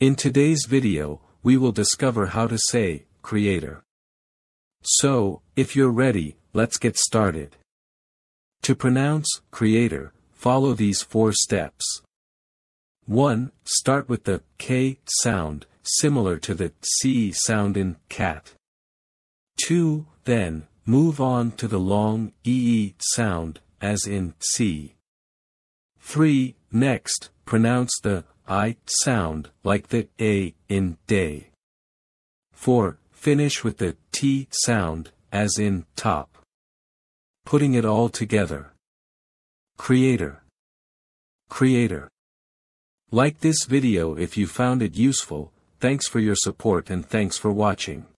In today's video, we will discover how to say, creator. So, if you're ready, let's get started. To pronounce, creator, follow these 4 steps. 1. Start with the K sound, similar to the C sound in cat. 2. Then, move on to the long EE sound, as in C. 3. Next, pronounce the I sound, like the A in day. 4. Finish with the T sound, as in top. Putting it all together. Creator. Creator. Like this video if you found it useful. Thanks for your support and thanks for watching.